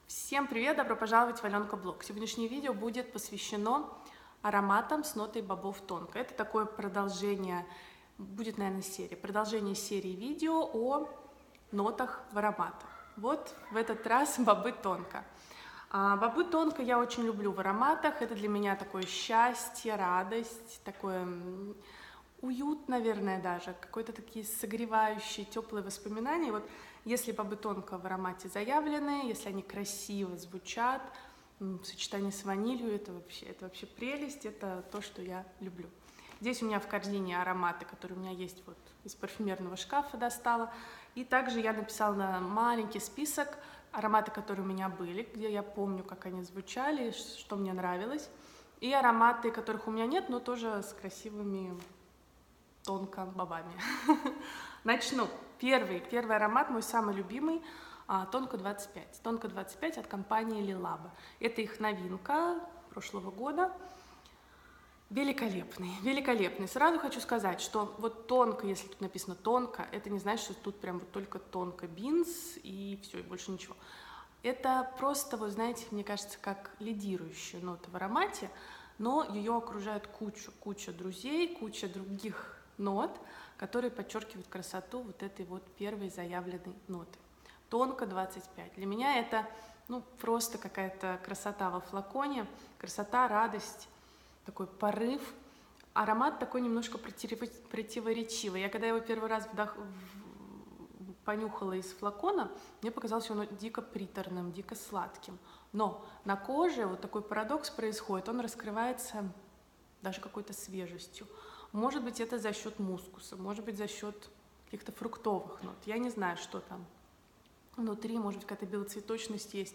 Всем привет! Добро пожаловать в Аленка Блог. Сегодняшнее видео будет посвящено ароматам с нотой бобов тонко. Это такое продолжение, будет, наверное, серия. Продолжение серии видео о нотах в ароматах. Вот в этот раз бобы тонко. Бобы тонко я очень люблю в ароматах. Это для меня такое счастье, радость, такое уют, наверное, даже, какой-то такие согревающие, теплые воспоминания. Вот если бобы тонко в аромате заявлены, если они красиво звучат, в сочетании с ванилью, это вообще прелесть, это то, что я люблю. Здесь у меня в корзине ароматы, которые у меня есть вот из парфюмерного шкафа достала. И также я написала на маленький список ароматы, которые у меня были, где я помню, как они звучали, что мне нравилось. И ароматы, которых у меня нет, но тоже с красивыми тонко бобами. Начну. Первый аромат, мой самый любимый, Тонко 25. Тонко 25 от компании Лилаба. Это их новинка прошлого года. Великолепный, великолепный. Сразу хочу сказать, что вот тонко, если тут написано тонко, это не значит, что тут прям вот только тонко бинс и все, и больше ничего. Это просто, вы знаете, мне кажется, как лидирующая нота в аромате, но ее окружает куча друзей, куча других нот, которые подчеркивают красоту вот этой вот первой заявленной ноты. Тонко 25. Для меня это просто какая-то красота во флаконе, красота, радость, такой порыв. Аромат такой немножко противоречивый. Я когда его первый раз понюхала из флакона, мне показалось, что он дико приторным, дико сладким. Но на коже вот такой парадокс происходит, он раскрывается даже какой-то свежестью. Может быть, это за счет мускуса, может быть, за счет каких-то фруктовых нот. Я не знаю, что там внутри, может быть, какая-то белоцветочность есть.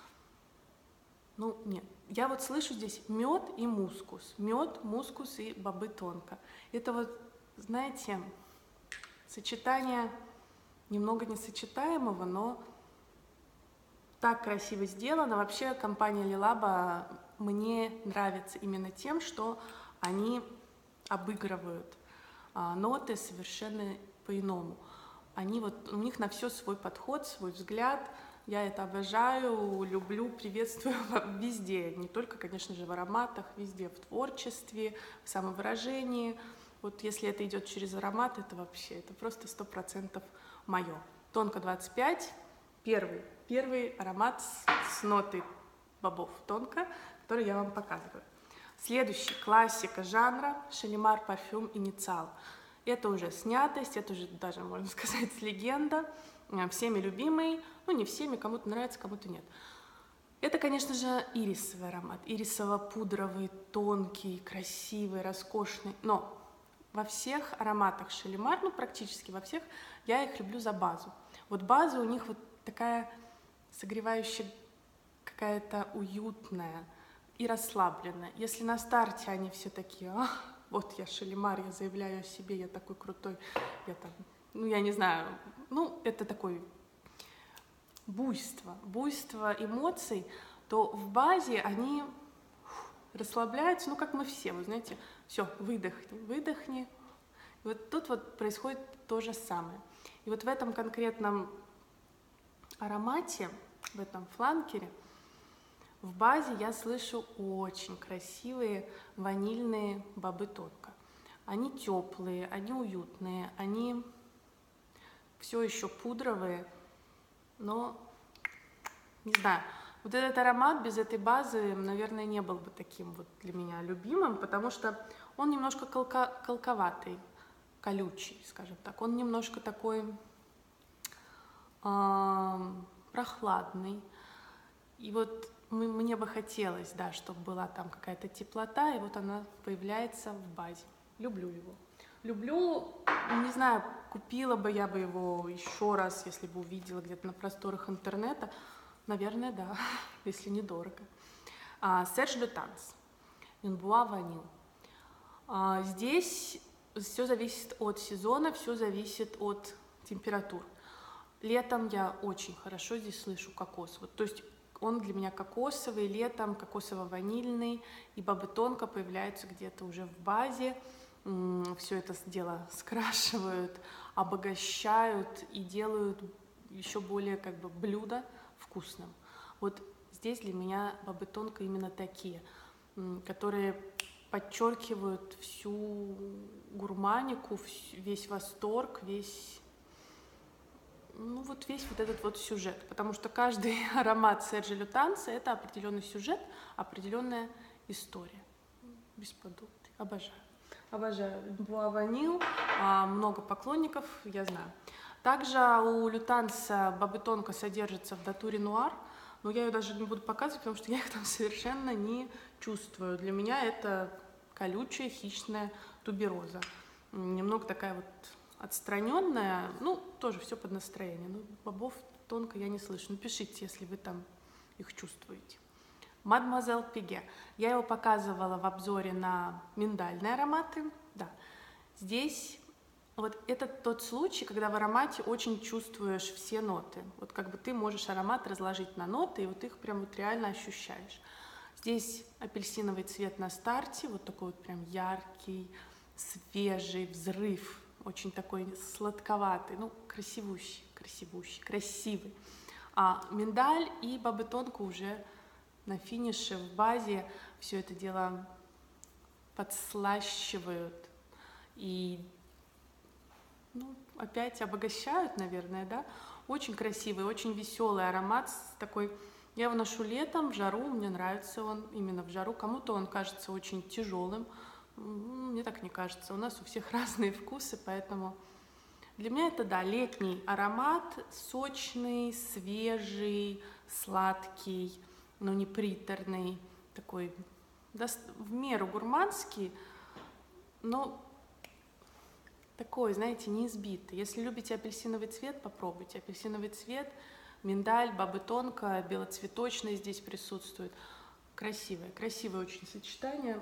Нет. Я вот слышу здесь мед и мускус. Мед, мускус и бобы тонко. Это вот, знаете, сочетание немного несочетаемого, но так красиво сделано. Вообще компания Лилаба мне нравится именно тем, что они обыгрывают ноты совершенно по-иному. У них на все свой подход, свой взгляд. Я это обожаю, люблю, приветствую везде. Не только, конечно же, в ароматах, везде, в творчестве, в самовыражении. Вот если это идет через аромат, это просто 100% мое. Тонко 25, первый аромат с нотой бобов тонко, который я вам показываю. Следующий, классика жанра, Шалимар парфюм Инициал. Это уже снятость, это уже даже, можно сказать, легенда, всеми любимый, не всеми, кому-то нравится, кому-то нет. Это, конечно же, ирисовый аромат, ирисово-пудровый, тонкий, красивый, роскошный, но во всех ароматах Шалимар, практически во всех, я их люблю за базу. Вот база у них вот такая согревающая, какая-то уютная и расслабленная. Если на старте они все такие, вот я Шалимар, я заявляю о себе, я такой крутой, я там, я не знаю, это такое буйство эмоций, то в базе они расслабляются, как мы все, вы знаете, все, выдохни. И вот тут вот происходит то же самое. И вот в этом конкретном аромате, в этом фланкере, в базе я слышу очень красивые ванильные бобы тонко. Они теплые, они уютные, они все еще пудровые, но, не знаю, вот этот аромат без этой базы, наверное, не был бы таким вот для меня любимым, потому что он немножко колковатый, колючий, скажем так. Он немножко такой прохладный. И вот мне бы хотелось, да, чтобы была там какая-то теплота, и вот она появляется в базе. Люблю его. Люблю, не знаю, купила бы я бы его еще раз, если бы увидела где-то на просторах интернета. Наверное, да, если недорого. Serge Lutens, Une Bois Vanille. Здесь все зависит от сезона, все зависит от температур. Летом я очень хорошо здесь слышу кокос. То есть он для меня кокосовый, летом кокосово-ванильный, и бобы тонко появляются где-то уже в базе. Все это дело скрашивают, обогащают и делают еще более блюдо вкусным. Вот здесь для меня бобы тонко именно такие, которые подчеркивают всю гурманику, весь восторг, весь, ну вот весь вот этот вот сюжет, потому что каждый аромат Серджи Лютанса — это определенный сюжет, определенная история. Бесподобный, обожаю. Обожаю. Буа Ванил, много поклонников, я знаю. Также у Лютанса бобы тонко содержится в датуре нуар, но я ее даже не буду показывать, потому что я их там совершенно не чувствую. Для меня это колючая хищная тубероза. Немного такая вот отстраненная, ну, тоже все под настроение. Но бобов тонко я не слышу. Напишите, если вы там их чувствуете. Мадемуазель Пиге. Я его показывала в обзоре на миндальные ароматы. Да. Здесь вот это тот случай, когда в аромате очень чувствуешь все ноты. Вот как бы ты можешь аромат разложить на ноты, и вот их прям вот реально ощущаешь. Здесь апельсиновый цвет на старте, вот такой вот прям яркий, свежий, взрыв, очень такой сладковатый, ну, красивущий, красивый. А миндаль и бобы тонко уже на финише, в базе все это дело подслащивают и, ну, опять обогащают, наверное, да. Очень красивый, очень веселый аромат, такой. Я его ношу летом, в жару, мне нравится он именно в жару. Кому-то он кажется очень тяжелым, мне так не кажется. У нас у всех разные вкусы, поэтому для меня это, да, летний аромат, сочный, свежий, сладкий, но не приторный, такой в меру гурманский, но такой, знаете, не избитый. Если любите апельсиновый цвет, попробуйте. Апельсиновый цвет, миндаль, бобы тонко, белоцветочный здесь присутствует. Красивое очень сочетание.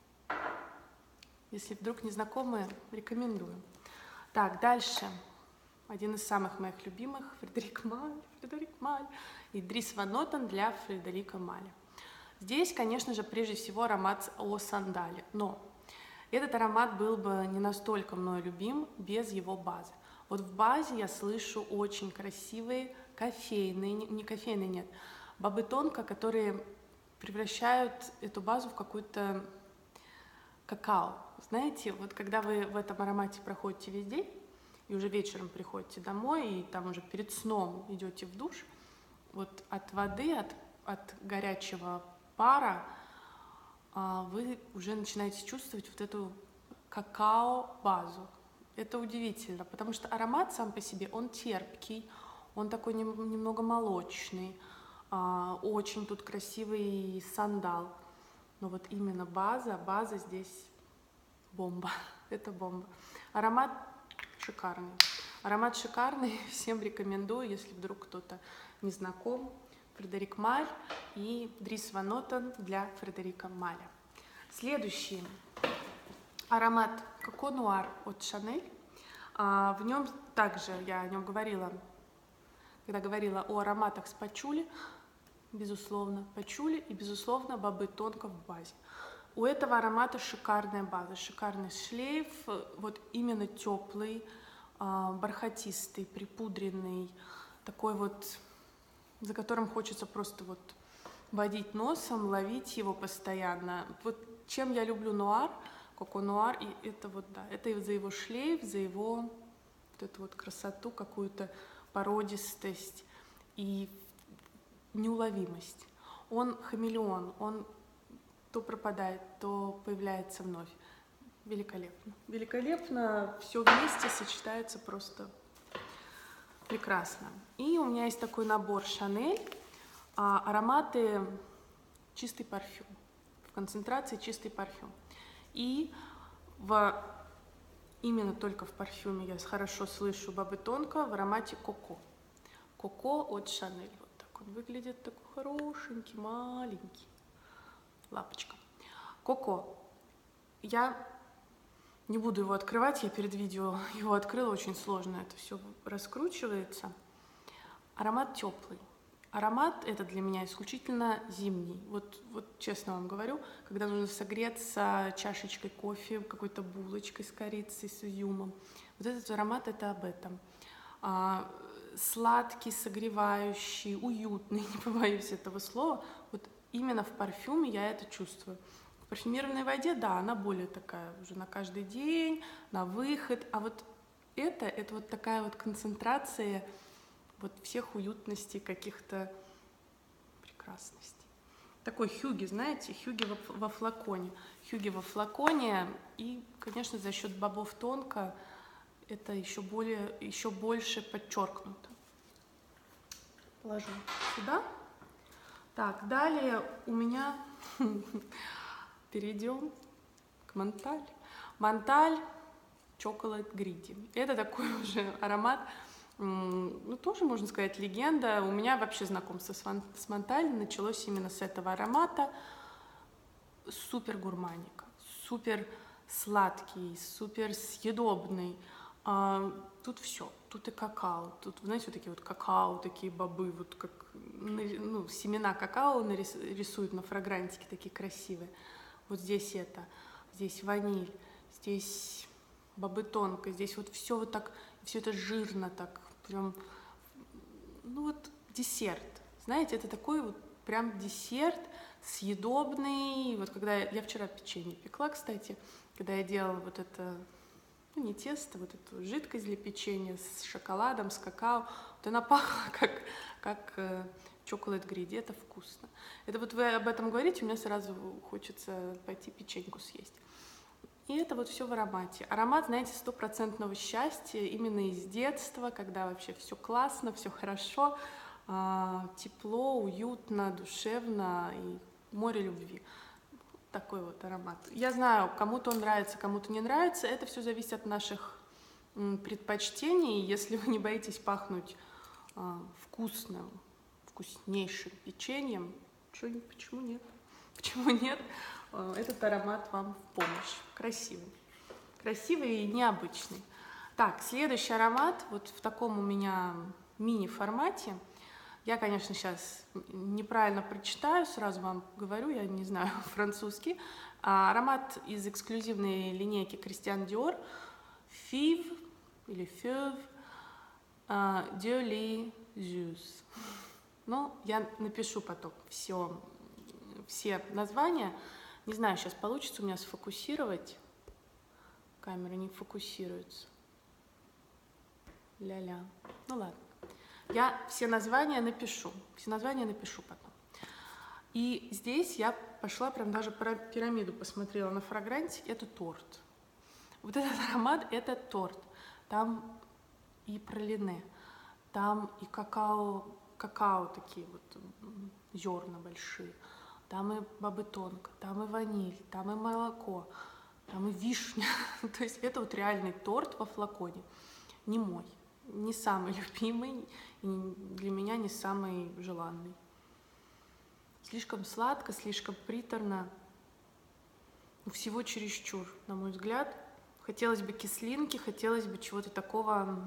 Если вдруг не знакомые, рекомендую. Так, дальше. Один из самых моих любимых, Фредерик Маль. И Дрис Ван Нотен для Фредерика Маля. Здесь, конечно же, прежде всего аромат о сандале. Но этот аромат был бы не настолько мной любим без его базы. Вот в базе я слышу очень красивые кофейные, не кофейные, нет, бобы тонко, которые превращают эту базу в какую-то какао. Знаете, вот когда вы в этом аромате проходите весь день, и уже вечером приходите домой, и там уже перед сном идете в душ, вот от воды, от горячего пара вы уже начинаете чувствовать вот эту какао-базу. Это удивительно, потому что аромат сам по себе, он терпкий, он такой немного молочный, очень тут красивый сандал. Но вот именно база здесь бомба, это бомба. Аромат шикарный, всем рекомендую, если вдруг кто-то не знаком. Фредерик Маль и Дрис Ван Нотен для Фредерика Маля. Следующий аромат Коко Нуар от Шанель. В нем также, я о нем говорила, когда говорила о ароматах с пачули, безусловно, пачули и, безусловно, бобы тонко в базе. У этого аромата шикарная база, шикарный шлейф, вот именно теплый, бархатистый, припудренный, такой вот, за которым хочется просто вот водить носом, ловить его постоянно. Вот чем я люблю нуар, Коко Нуар, и это вот, да, это за его шлейф, за его вот эту вот красоту, какую-то породистость и неуловимость. Он хамелеон, он то пропадает, то появляется вновь. Великолепно. Великолепно, все вместе сочетается просто прекрасно. И у меня есть такой набор Шанель, ароматы чистый парфюм, в концентрации чистый парфюм. И именно только в парфюме я хорошо слышу бобы тонко в аромате Коко. Коко от Шанель. Вот так он выглядит, такой хорошенький, маленький. Лапочка. Коко. Я не буду его открывать, я перед видео его открыла, очень сложно это все раскручивается. Аромат теплый. Аромат этот для меня исключительно зимний. Вот честно вам говорю, когда нужно согреться чашечкой кофе, какой-то булочкой с корицей, с изюмом. Вот этот аромат — это об этом. сладкий, согревающий, уютный, не побоюсь этого слова. Вот именно в парфюме я это чувствую. В парфюмированной воде, да, она более такая уже на каждый день, на выход, а вот это вот такая вот концентрация вот всех уютностей, каких-то прекрасностей. Такой хюги, знаете, хюги во флаконе. Хюги во флаконе, и, конечно, за счет бобов тонко это еще больше подчеркнуто. Положу сюда. Так, далее у меня перейдем к Монталь. Монталь Chocolate Greedy. Это такой уже аромат, ну, тоже, можно сказать, легенда. У меня вообще знакомство с Монталь началось именно с этого аромата. Супер гурманика, супер сладкий, супер съедобный. Тут все, тут и какао, тут, знаете, вот такие вот какао, такие бобы, вот как, ну, семена какао рисуют на фрагрантике, такие красивые. Вот здесь здесь ваниль, здесь бобы тонко, здесь вот все вот так, все это жирно так, прям, ну вот десерт, знаете, это такой вот прям десерт съедобный. Вот когда я вчера печенье пекла, кстати, когда я делала вот это, ну, не тесто, вот эту жидкость для печенья с шоколадом, с какао, вот она пахла как Chocolate Greedy, это вкусно. Это вот вы об этом говорите, у меня сразу хочется пойти печеньку съесть. И это вот все в аромате. Аромат, знаете, стопроцентного счастья, именно из детства, когда вообще все классно, все хорошо, тепло, уютно, душевно и море любви. Такой вот аромат. Я знаю, кому-то он нравится, кому-то не нравится. Это все зависит от наших предпочтений. Если вы не боитесь пахнуть вкусным, вкуснейшим печеньем, почему нет? Почему нет? Этот аромат вам в помощь. Красивый. Красивый и необычный. Так, следующий аромат, вот в таком у меня мини-формате. Я, конечно, сейчас неправильно прочитаю, сразу вам говорю, я не знаю французский. Аромат из эксклюзивной линейки Christian Dior Fève или Fève Delicieuse. Ну, я напишу потом все названия. Не знаю, сейчас получится у меня сфокусировать. Камера не фокусируется. Ля-ля. Ну ладно. Я все названия напишу потом. И здесь я пошла прям даже про пирамиду посмотрела на фрагранте. Это торт. Вот этот аромат — это торт. Там и пралине, там и какао такие вот зерна большие, там и бобы тонко, там и ваниль, там и молоко, там и вишня. То есть это вот реальный торт во флаконе. Не мой, не самый любимый, и для меня не самый желанный. Слишком сладко, слишком приторно, всего чересчур, на мой взгляд. Хотелось бы кислинки, хотелось бы чего-то такого,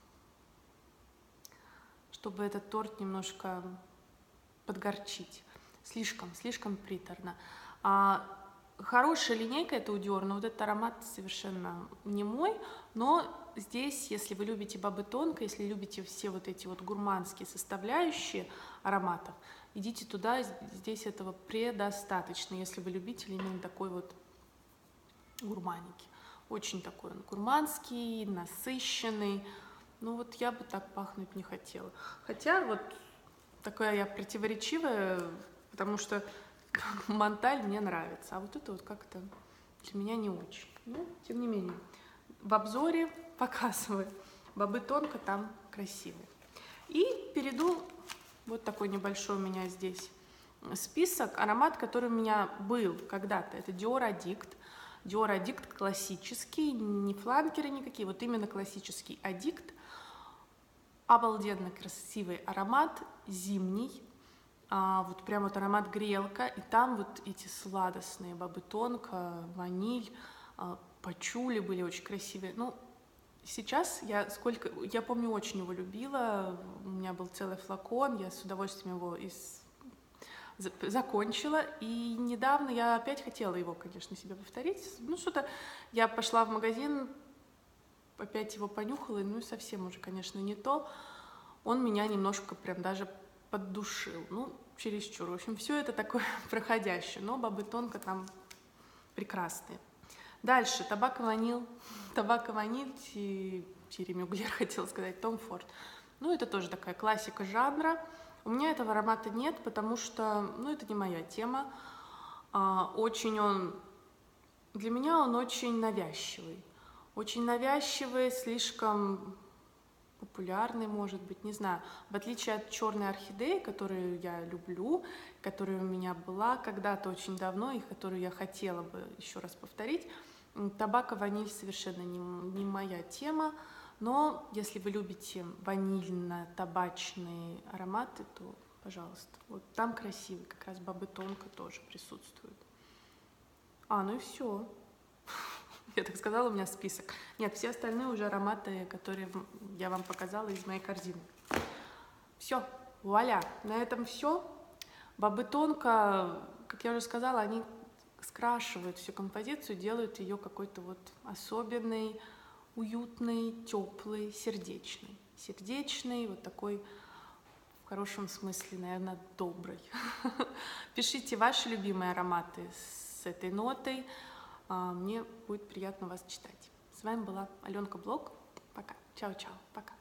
чтобы этот торт немножко подгорчить. Слишком приторно. Хорошая линейка это у Dior, но вот этот аромат совершенно не мой. Но здесь, если вы любите бобы тонко, если любите все вот эти вот гурманские составляющие ароматов, идите туда, здесь этого предостаточно, если вы любите именно такой вот гурманики. Очень такой он гурманский, насыщенный. Ну вот я бы так пахнуть не хотела. Хотя вот такая я противоречивая, потому что Монталь мне нравится, а вот это вот как-то для меня не очень. Ну, тем не менее, в обзоре показываю. Бобы тонко там красивые. И перейду, вот такой небольшой у меня здесь список. Аромат, который у меня был когда-то, это Dior Addict. Dior Addict классический, не фланкеры никакие, вот именно классический Addict. Обалденно красивый аромат, зимний. Вот прям вот аромат грелка, и там вот эти сладостные бобы тонко, ваниль, пачули были очень красивые. Ну, сейчас я помню, очень его любила, у меня был целый флакон, я с удовольствием его закончила, и недавно я опять хотела его, конечно, себе повторить. Ну, что-то я пошла в магазин, опять его понюхала, ну и совсем уже, конечно, не то. он меня немножко прям даже поддушил. Ну, чересчур. В общем, все это такое проходящее, но бобы тонко там прекрасные. Дальше табак и ваниль. Табак и ваниль, Тири Мюглер, хотела сказать, Том Форд. Ну, это тоже такая классика жанра. У меня этого аромата нет, потому что, ну, это не моя тема. Очень он, для меня он очень навязчивый. Очень навязчивый, слишком популярный, может быть, не знаю. В отличие от черной орхидеи, которую я люблю, которая у меня была когда-то очень давно и которую я хотела бы еще раз повторить, табак и ваниль совершенно не моя тема. Но если вы любите ванильно-табачные ароматы, то, пожалуйста, вот там красивый, как раз бобы тонко тоже присутствует. Ну и все. Я так сказала, у меня список. Нет, все остальные уже ароматы, которые я вам показала из моей корзины. Все, вуаля, на этом все. Бобы тонко, как я уже сказала, они скрашивают всю композицию, делают ее какой-то вот особенной, уютный, теплый, сердечный. Сердечный, вот такой, в хорошем смысле, наверное, добрый. Пишите ваши любимые ароматы с этой нотой. Мне будет приятно вас читать. С вами была Аленка Блог. Пока. Чао-чао. Пока.